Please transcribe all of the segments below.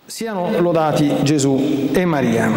Siano lodati Gesù e Maria.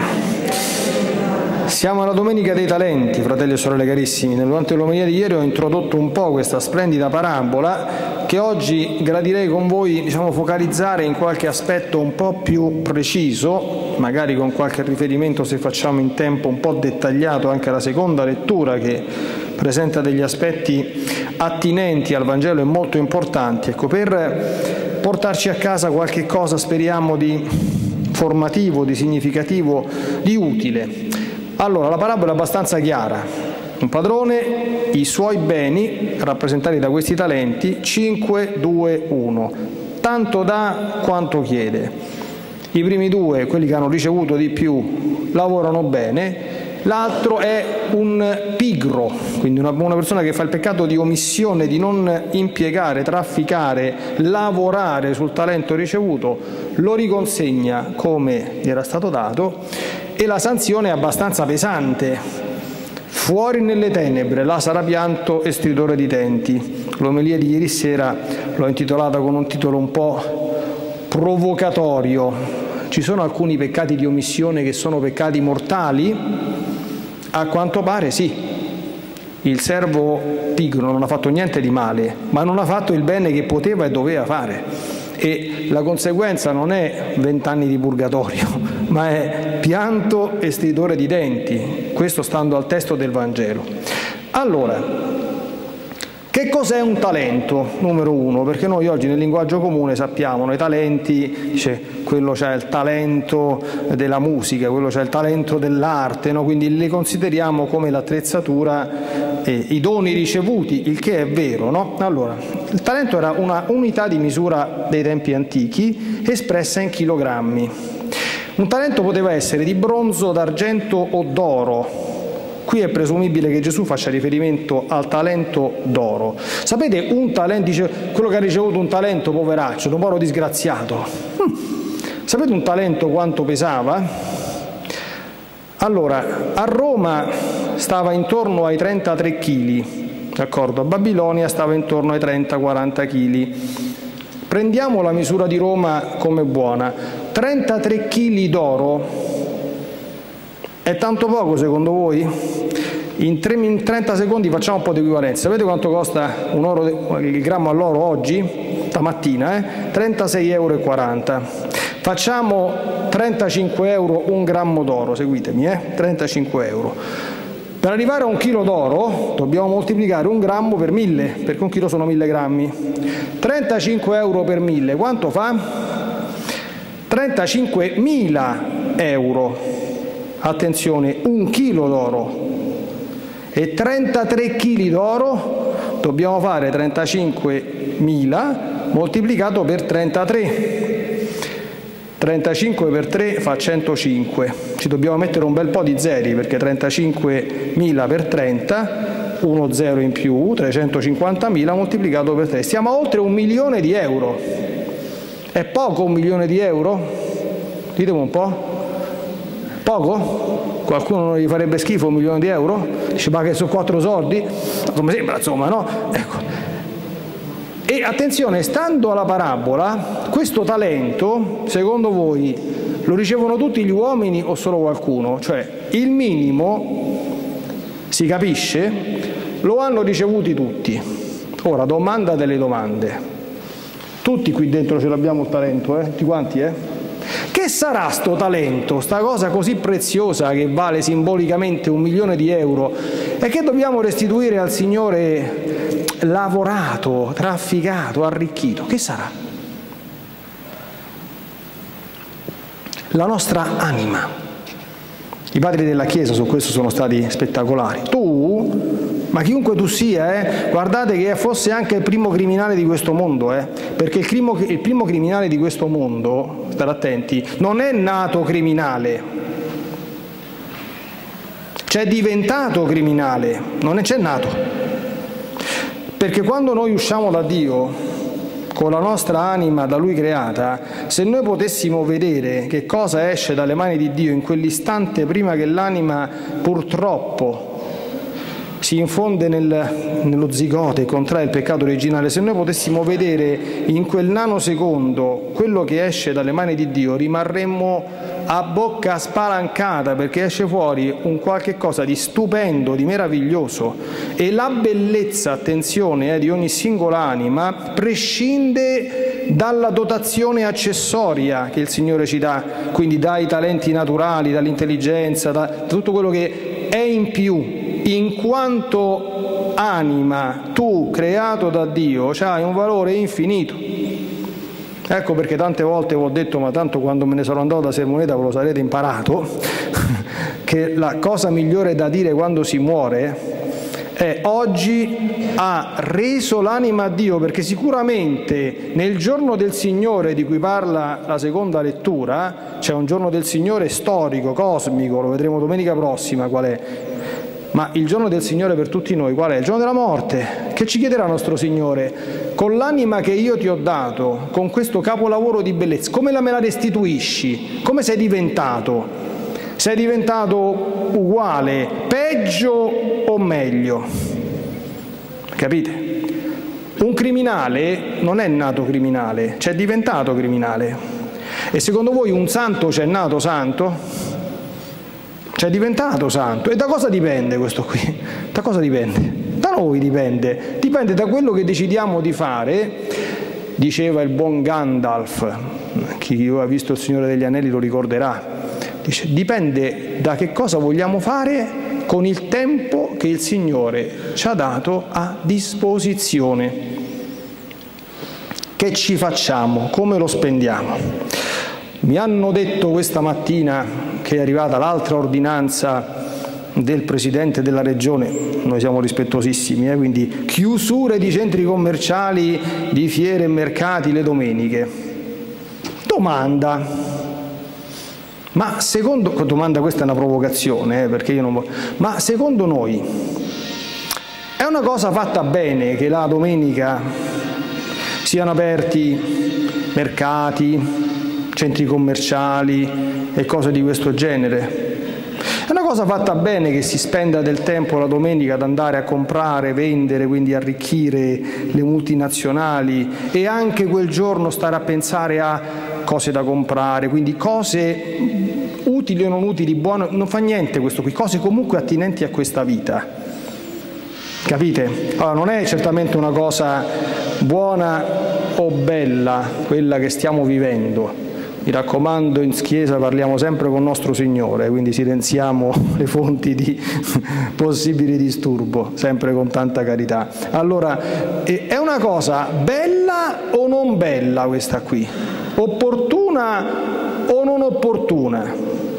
Siamo alla Domenica dei Talenti, fratelli e sorelle carissimi. Durante l'omelia di ieri ho introdotto un po' questa splendida parabola che oggi gradirei con voi, focalizzare in qualche aspetto un po' più preciso, magari con qualche riferimento, se facciamo in tempo, un po' dettagliato anche alla seconda lettura, che presenta degli aspetti attinenti al Vangelo e molto importanti. Ecco, per portarci a casa qualche cosa, speriamo, di formativo, di significativo, di utile. Allora, la parabola è abbastanza chiara. Un padrone, i suoi beni, rappresentati da questi talenti, 5, 2, 1. Tanto dà quanto chiede. I primi due, quelli che hanno ricevuto di più, lavorano bene. L'altro è un pigro, quindi una persona che fa il peccato di omissione, di non impiegare, trafficare, lavorare sul talento ricevuto, lo riconsegna come gli era stato dato, e la sanzione è abbastanza pesante. Fuori nelle tenebre, là sarà pianto e stridore di denti. L'omelia di ieri sera l'ho intitolata con un titolo un po' provocatorio. Ci sono alcuni peccati di omissione che sono peccati mortali? A quanto pare sì. Il servo pigro non ha fatto niente di male, ma non ha fatto il bene che poteva e doveva fare. E la conseguenza non è 20 anni di purgatorio, ma è pianto e stridore di denti. Questo stando al testo del Vangelo. Allora, che cos'è un talento? Numero uno, perché noi oggi nel linguaggio comune sappiamo, noi talenti, dice, quello c'è il talento della musica, quello c'è il talento dell'arte, no? Quindi li consideriamo come l'attrezzatura, i doni ricevuti, il che è vero, no? Allora, il talento era una unità di misura dei tempi antichi, espressa in chilogrammi. Un talento poteva essere di bronzo, d'argento o d'oro. Qui è presumibile che Gesù faccia riferimento al talento d'oro. Sapete, un talento, dice, quello che ha ricevuto un talento, poveraccio, un povero disgraziato. Sapete un talento quanto pesava? Allora, a Roma stava intorno ai 33 kg, d'accordo? A Babilonia stava intorno ai 30-40 kg. Prendiamo la misura di Roma come buona. 33 kg d'oro è tanto poco secondo voi? In 30 secondi facciamo un po' di equivalenza. Sapete quanto costa il grammo all'oro oggi? Stamattina, 36,40 euro. Facciamo 35 euro un grammo d'oro, seguitemi, 35 euro. Per arrivare a un chilo d'oro dobbiamo moltiplicare un grammo per 1000, perché un chilo sono 1000 grammi. 35 euro per 1000, quanto fa? 35.000 euro. Attenzione, un chilo d'oro e 33 kg d'oro, dobbiamo fare 35.000 moltiplicato per 33. 35 per 3 fa 105. Ci dobbiamo mettere un bel po' di zeri, perché 35.000 per 30, uno zero in più, 350.000 moltiplicato per 3. Stiamo a oltre 1 milione di euro. È poco 1 milione di euro? Ditemi un po'. Poco? Qualcuno non gli farebbe schifo 1 milione di euro? Dice, ma che sono 4 soldi? Come sembra, insomma, no? Ecco. E attenzione, stando alla parabola, questo talento, secondo voi, lo ricevono tutti gli uomini o solo qualcuno? Cioè, il minimo, si capisce, lo hanno ricevuti tutti. Ora, domanda delle domande. Tutti qui dentro ce l'abbiamo il talento, Tutti quanti, Che sarà sto talento, sta cosa così preziosa che vale simbolicamente 1 milione di euro e che dobbiamo restituire al Signore lavorato, trafficato, arricchito? Che sarà? La nostra anima. I padri della Chiesa su questo sono stati spettacolari. Ma chiunque tu sia, guardate che fosse anche il primo criminale di questo mondo, perché il primo criminale di questo mondo, state attenti, non è nato criminale, c'è diventato criminale, non c'è nato. Perché quando noi usciamo da Dio, con la nostra anima da Lui creata, se noi potessimo vedere che cosa esce dalle mani di Dio in quell'istante prima che l'anima purtroppo si infonde nello zigote e contrae il peccato originale, se noi potessimo vedere in quel nanosecondo quello che esce dalle mani di Dio, rimarremmo a bocca spalancata, perché esce fuori un qualche cosa di stupendo, di meraviglioso. E la bellezza, attenzione, di ogni singola anima prescinde dalla dotazione accessoria che il Signore ci dà, quindi dai talenti naturali, dall'intelligenza, da tutto quello che è in più. In quanto anima, tu creato da Dio, hai un valore infinito. Ecco perché tante volte vi ho detto, ma tanto quando me ne sarò andato da Sermoneta ve lo sarete imparato, che la cosa migliore da dire quando si muore è: oggi ha reso l'anima a Dio, perché sicuramente nel giorno del Signore di cui parla la seconda lettura, c'è un giorno del Signore storico, cosmico, lo vedremo domenica prossima qual è. Ma il giorno del Signore per tutti noi qual è? Il giorno della morte. Che ci chiederà nostro Signore? Con l'anima che io ti ho dato, con questo capolavoro di bellezza, come me la restituisci? Come sei diventato? Sei diventato uguale, peggio o meglio? Capite? Un criminale non è nato criminale, c'è diventato criminale. E secondo voi un santo c'è nato santo? C'è diventato santo. E da cosa dipende questo qui? Da cosa dipende? Da noi dipende. Dipende da quello che decidiamo di fare. Diceva il buon Gandalf, chi ha visto Il Signore degli Anelli lo ricorderà, dice: dipende da che cosa vogliamo fare con il tempo che il Signore ci ha dato a disposizione. Che ci facciamo? Come lo spendiamo? Mi hanno detto questa mattina che è arrivata l'altra ordinanza del Presidente della Regione, noi siamo rispettosissimi, quindi chiusure di centri commerciali, di fiere e mercati le domeniche. Domanda, ma secondo, questa è una provocazione, perché io non, ma secondo noi è una cosa fatta bene che la domenica siano aperti mercati, centri commerciali e cose di questo genere? È una cosa fatta bene che si spenda del tempo la domenica ad andare a comprare, vendere, quindi arricchire le multinazionali, e anche quel giorno stare a pensare a cose da comprare, quindi cose utili o non utili, buone, non fa niente questo qui, cose comunque attinenti a questa vita. Capite? Allora, non è certamente una cosa buona o bella quella che stiamo vivendo. Mi raccomando, in chiesa parliamo sempre con nostro Signore, quindi silenziamo le fonti di possibili disturbo, sempre con tanta carità. Allora, è una cosa bella o non bella questa qui? Opportuna o non opportuna?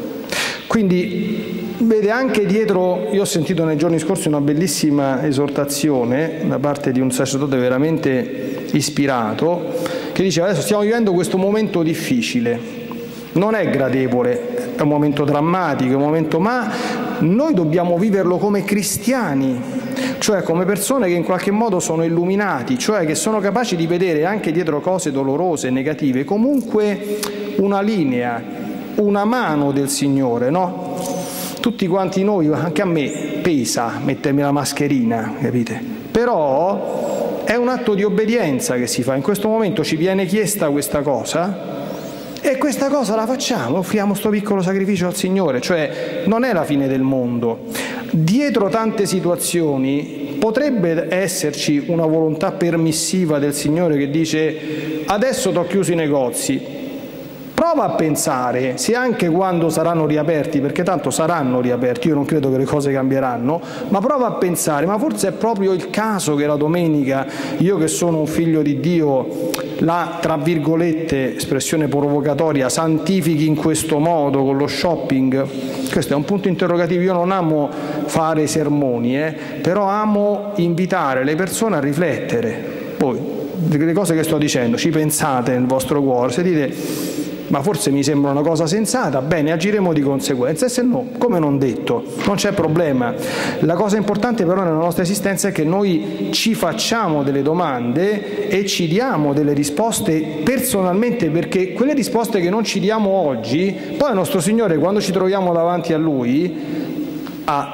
Quindi, vede, anche dietro, io ho sentito nei giorni scorsi una bellissima esortazione da parte di un sacerdote veramente ispirato, che diceva: adesso stiamo vivendo questo momento difficile, non è gradevole, è un momento drammatico, è un momento, ma noi dobbiamo viverlo come cristiani, cioè come persone che in qualche modo sono illuminati, cioè che sono capaci di vedere anche dietro cose dolorose e negative comunque una linea, una mano del Signore, no? Tutti quanti noi, anche a me pesa mettermi la mascherina, capite? Però è un atto di obbedienza che si fa. In questo momento ci viene chiesta questa cosa e questa cosa la facciamo, offriamo questo piccolo sacrificio al Signore, cioè non è la fine del mondo. Dietro tante situazioni potrebbe esserci una volontà permissiva del Signore che dice: adesso ti ho chiuso i negozi. Prova a pensare se anche quando saranno riaperti, perché tanto saranno riaperti, io non credo che le cose cambieranno, ma prova a pensare, ma forse è proprio il caso che la domenica, io che sono un figlio di Dio, la, tra virgolette, espressione provocatoria, santifichi in questo modo con lo shopping? Questo è un punto interrogativo. Io non amo fare sermoni, però amo invitare le persone a riflettere. Voi, le cose che sto dicendo, ci pensate nel vostro cuore, se dite: ma forse mi sembra una cosa sensata, bene, agiremo di conseguenza, e se no, come non detto, non c'è problema. La cosa importante però nella nostra esistenza è che noi ci facciamo delle domande e ci diamo delle risposte personalmente, perché quelle risposte che non ci diamo oggi, poi il nostro Signore, quando ci troviamo davanti a Lui,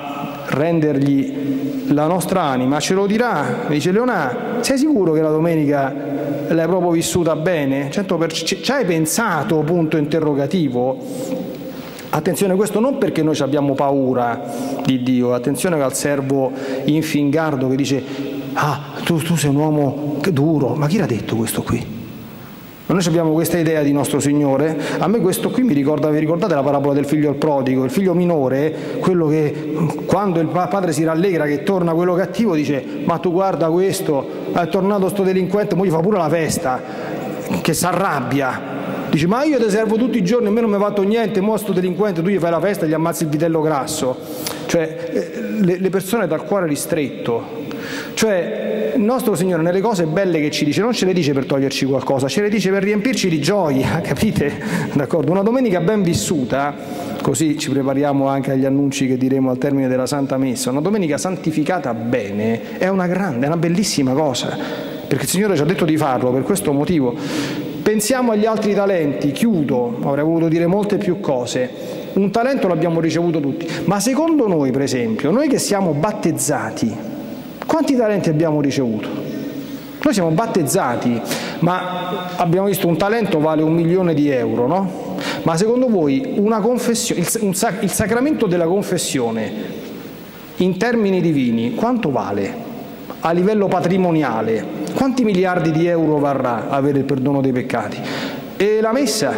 rendergli la nostra anima, ce lo dirà. Mi dice: Leonà, sei sicuro che la domenica l'hai proprio vissuta bene? 100%. Ci hai pensato? Punto interrogativo. Attenzione, questo non perché noi abbiamo paura di Dio, attenzione al servo infingardo che dice: tu sei un uomo duro. Ma chi l'ha detto questo qui? Noi abbiamo questa idea di nostro Signore. A me questo qui mi ricorda, vi ricordate la parabola del figlio al prodigo? Il figlio minore, quello che quando il padre si rallegra che torna quello cattivo, dice: ma tu guarda questo, è tornato sto delinquente, mo gli fa pure la festa, che s'arrabbia. Dice: ma io ti servo tutti i giorni, a me non mi ha fatto niente, mo sto delinquente, tu gli fai la festa e gli ammazzi il vitello grasso. Cioè, le persone dal cuore ristretto. Cioè, il nostro Signore nelle cose belle che ci dice non ce le dice per toglierci qualcosa, ce le dice per riempirci di gioia, capite? D'accordo? Una domenica ben vissuta, così ci prepariamo anche agli annunci che diremo al termine della Santa Messa, una domenica santificata bene è una bellissima cosa, perché il Signore ci ha detto di farlo per questo motivo. Pensiamo agli altri talenti, chiudo, avrei voluto dire molte più cose. Un talento l'abbiamo ricevuto tutti, ma secondo noi, per esempio, noi che siamo battezzati, quanti talenti abbiamo ricevuto? Noi siamo battezzati, ma abbiamo visto un talento vale 1 milione di euro, no? Ma secondo voi una confessione, il sacramento della confessione in termini divini quanto vale? A livello patrimoniale, quanti miliardi di euro varrà avere il perdono dei peccati? E la messa?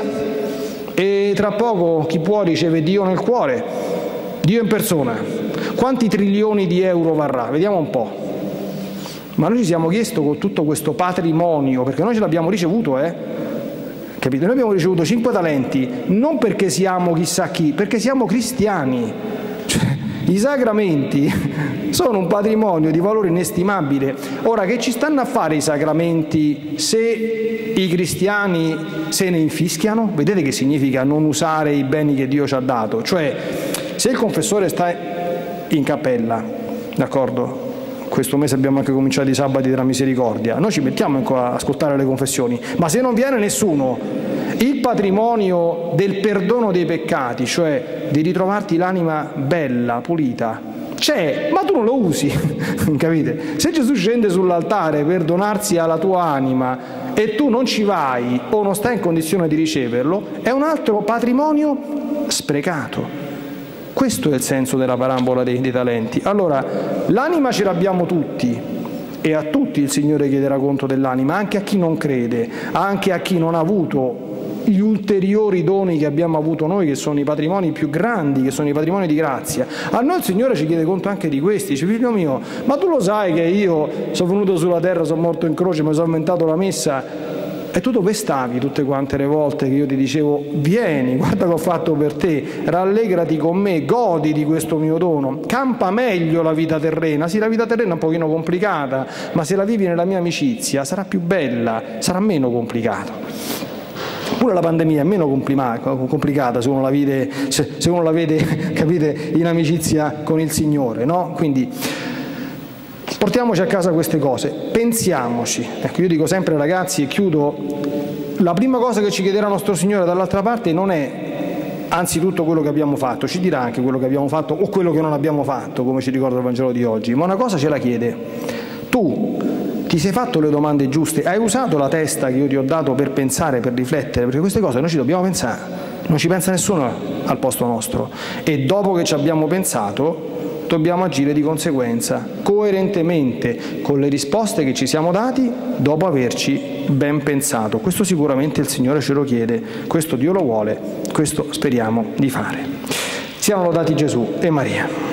E tra poco chi può riceve Dio nel cuore, Dio in persona. Quanti trilioni di euro varrà? Vediamo un po'. Ma noi ci siamo chiesti con tutto questo patrimonio, perché noi ce l'abbiamo ricevuto, capite? Noi abbiamo ricevuto 5 talenti, non perché siamo chissà chi, perché siamo cristiani. Cioè, i sacramenti sono un patrimonio di valore inestimabile. Ora, che ci stanno a fare i sacramenti se i cristiani se ne infischiano? Vedete che significa non usare i beni che Dio ci ha dato? Cioè, se il confessore sta in cappella, d'accordo? Questo mese abbiamo anche cominciato i sabati della misericordia, noi ci mettiamo a ascoltare le confessioni, ma se non viene nessuno, il patrimonio del perdono dei peccati, cioè di ritrovarti l'anima bella, pulita, c'è, ma tu non lo usi, capite? Se Gesù scende sull'altare per donarsi alla tua anima e tu non ci vai o non stai in condizione di riceverlo, è un altro patrimonio sprecato. Questo è il senso della parabola dei talenti. Allora, l'anima ce l'abbiamo tutti e a tutti il Signore chiederà conto dell'anima, anche a chi non crede, anche a chi non ha avuto gli ulteriori doni che abbiamo avuto noi, che sono i patrimoni più grandi, che sono i patrimoni di grazia. A noi il Signore ci chiede conto anche di questi. Dice: figlio mio, ma tu lo sai che io sono venuto sulla terra, sono morto in croce, mi sono inventato la messa, e tu dove stavi tutte quante le volte che io ti dicevo: vieni, guarda che ho fatto per te, rallegrati con me, godi di questo mio dono, campa meglio la vita terrena. Sì, la vita terrena è un pochino complicata, ma se la vivi nella mia amicizia sarà più bella, sarà meno complicato. Pure la pandemia è meno complicata se uno la vede, capite, in amicizia con il Signore, no? Quindi portiamoci a casa queste cose, pensiamoci. Ecco, io dico sempre, ragazzi, e chiudo, la prima cosa che ci chiederà nostro Signore dall'altra parte non è anzitutto quello che abbiamo fatto, ci dirà anche quello che abbiamo fatto o quello che non abbiamo fatto, come ci ricorda il Vangelo di oggi, ma una cosa ce la chiede: tu ti sei fatto le domande giuste? Hai usato la testa che io ti ho dato per pensare, per riflettere? Perché queste cose noi ci dobbiamo pensare, non ci pensa nessuno al posto nostro, e dopo che ci abbiamo pensato dobbiamo agire di conseguenza, coerentemente con le risposte che ci siamo dati dopo averci ben pensato. Questo sicuramente il Signore ce lo chiede, questo Dio lo vuole, questo speriamo di fare. Siano lodati Gesù e Maria.